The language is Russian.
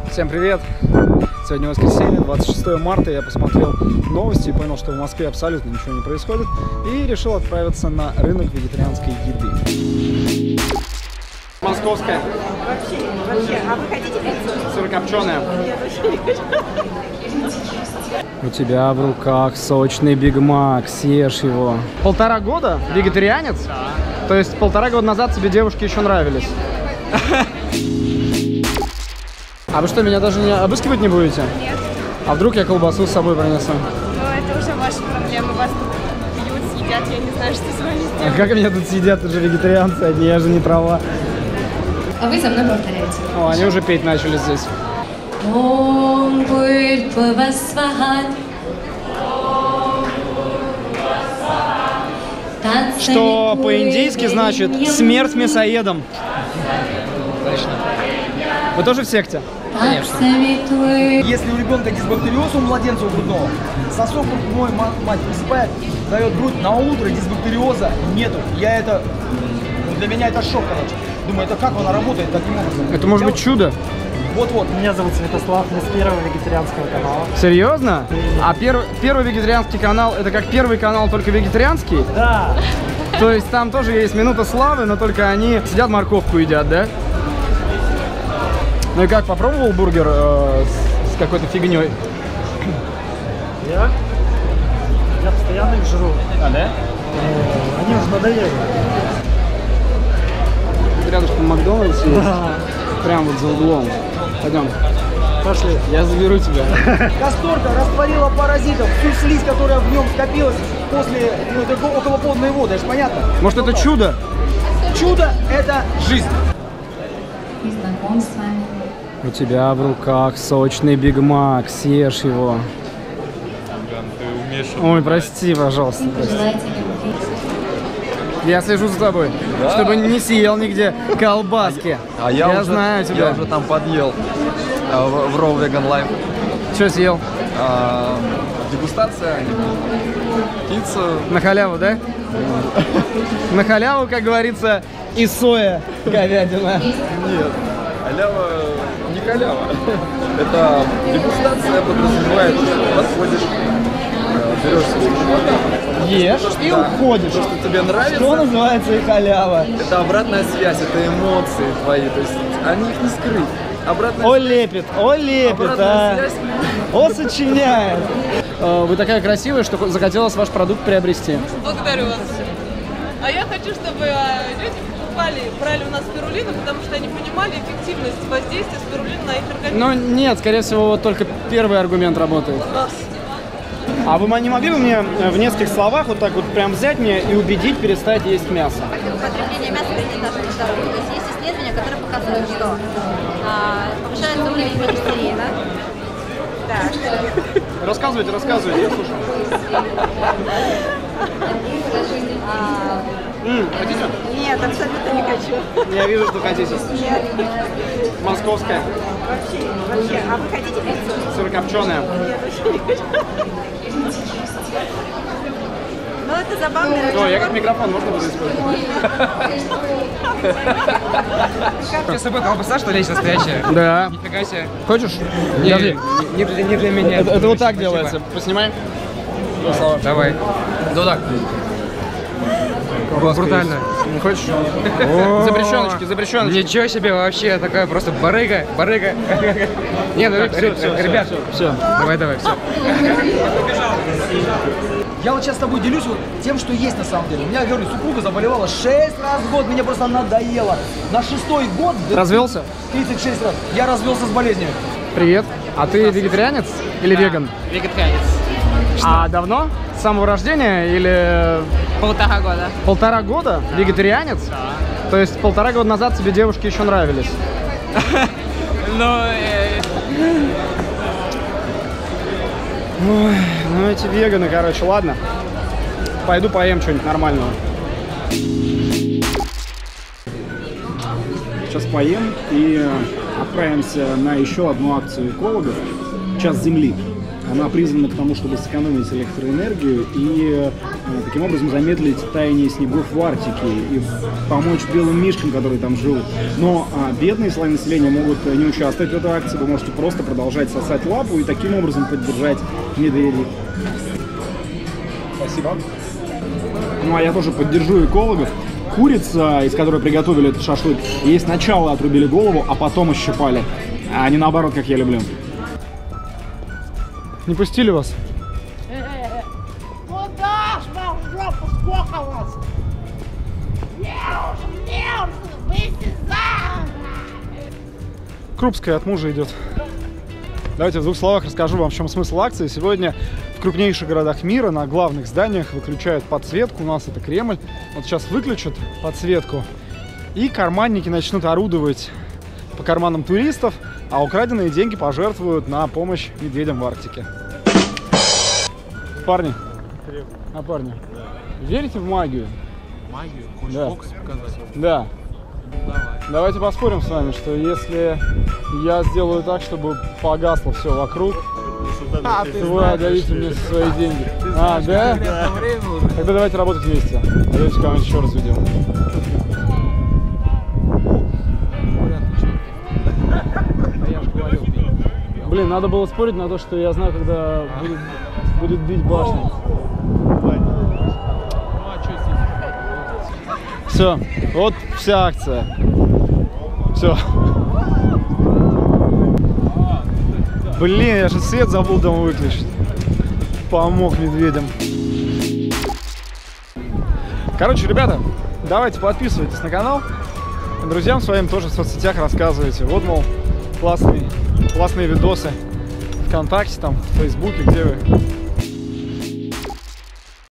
Всем привет! Сегодня воскресенье, 26 марта. Я посмотрел новости и понял, что в Москве абсолютно ничего не происходит. И решил отправиться на рынок вегетарианской еды. Московская. Вообще. А вы хотите пиццу? Сырокопченая. Нет, вообще не хочу. У тебя в руках сочный Биг Мак. Съешь его. 1,5 года? Вегетарианец? Да. То есть 1,5 года назад тебе девушки еще нравились? А вы что, меня даже не обыскивать не будете? Нет. А вдруг я колбасу с собой принесу? Ну, это уже ваши проблемы. Вас тут пьют, съедят, я не знаю, что с вами сделать. А как меня тут сидят уже вегетарианцы одни, я же не трава. А вы за мной повторяете. О, они уже петь начали здесь. Что по-индийски значит «смерть мясоедам». Точно. Вы тоже в секте? Конечно. Если у ребенка дисбактериоз, у младенца, у грудного, сосок грудной мать присыпает, дает грудь, на утро дисбактериоза нету. Для меня это шок, короче. Думаю, это как она работает таким образом? Это может быть чудо. Вот-вот. Меня зовут Святослав, я с первого вегетарианского канала. Серьезно? А первый вегетарианский канал — это как первый канал, только вегетарианский? Да. То есть там тоже есть минута славы, но только они сидят морковку едят, да? Ну и как, попробовал бургер с какой-то фигней? Я постоянно их жру. А, да? Они уже надоели. Рядышком Макдональдс есть. Прям вот за углом. Пойдем. Пошли. Я заберу тебя. Касторка растворила паразитов, всю слизь, которая в нем скопилась после околоплодной воды, это ж понятно? Может, это чудо? Чудо – это жизнь. И знаком с вами. У тебя в руках сочный Биг Мак. Съешь его. Ой, прости, пожалуйста. Прости. Желаете любви? Я слежу за тобой, чтобы не съел нигде колбаски. А я уже, знаю тебя. Я уже там подъел в Raw Vegan Life. Что съел? Дегустация, пицца. На халяву, да? На халяву, как говорится, и соя говядина. Нет, халява не халява. Это дегустация подразумевает, подходишь, берешь Ешь и уходишь. То, что тебе нравится. Что называется и халява? Это обратная связь, это эмоции твои, то есть они их не скрыть. О, лепит, Обратная а. связь. О, сочиняет. Вы такая красивая, что захотелось ваш продукт приобрести. Благодарю вас. А я хочу, чтобы люди брали у нас спирулину, потому что они понимали эффективность воздействия спирулины на их организм. Ну нет, скорее всего, вот только первый аргумент работает. А вы не могли бы мне в нескольких словах вот так вот прям взять меня и убедить перестать есть мясо? Употребление мяса вредит нашему здоровью. То есть есть исследования, которые показывают, что повышается уровень холестерина. Так. Рассказывайте, я слушаю. Хотите? Нет, абсолютно не хочу. Я вижу, что хотите. Нет. Московская. Вообще. А вы хотите пиццу? Сырокопченая. Нет, вообще не хочу. Ну, это забавно. О, я как микрофон, можно буду использовать? Ты с собой колбаса, что ли, есть настоящая? Да. Нифига себе. Хочешь? Не, Подожди. не для меня. Это вот так Спасибо. делается. Поснимай. Давай. Ну так. Брутально. Не хочешь? Запрещеночки. Ничего себе, вообще такая просто барыга. Не, ну, ребят, Все. давай, все. Я вот сейчас с тобой делюсь вот тем, что есть на самом деле. У меня, говорю, супруга заболевала 6 раз в год, мне просто надоело. На 6-й год... Развелся? 36 раз. Я развелся с болезнью. Привет. А ты вегетарианец или веган? Вегетарианец. А давно? С самого рождения или... 1,5 года. 1,5 года? Да. Вегетарианец? Да. То есть 1,5 года назад тебе девушки еще нравились? Ой, ну эти веганы, короче, ладно. Пойду поем что-нибудь нормального. Сейчас поем и отправимся на еще одну акцию экологов «Час Земли». Она призвана к тому, чтобы сэкономить электроэнергию и таким образом замедлить таяние снегов в Арктике и помочь белым мишкам, которые там живут. Но бедные слои населения могут не участвовать в этой акции, вы можете просто продолжать сосать лапу и таким образом поддержать медведей. Спасибо. Ну а я тоже поддержу экологов. Курица, из которой приготовили этот шашлык, ей сначала отрубили голову, а потом ощипали. А не наоборот, как я люблю. Не пустили вас? Куда ж вам в жопу, сколько вас? Крупская от мужа идет. Давайте в двух словах расскажу вам, в чем смысл акции. Сегодня в крупнейших городах мира на главных зданиях выключают подсветку. У нас это Кремль. Вот сейчас выключат подсветку, и карманники начнут орудовать по карманам туристов, а украденные деньги пожертвуют на помощь медведям в Арктике. Парни, парни, верите в магию? Магию? Хочешь Да. бокс показать? Да. Давай. Давайте поспорим с вами, что если я сделаю так, чтобы погасло все вокруг, то вы отдадите мне свои деньги. Да? Тогда давайте работать вместе. Давайте кого-нибудь еще разведем. Блин, надо было спорить на то, что я знаю, когда будет бить башню. Все, вот вся акция. Все. Блин, я же свет забыл дома выключить. Помог медведям. Короче, ребята, давайте подписывайтесь на канал. Друзьям своим тоже в соцсетях рассказывайте. Вот, мол, классные видосы ВКонтакте, там, в Фейсбуке, где вы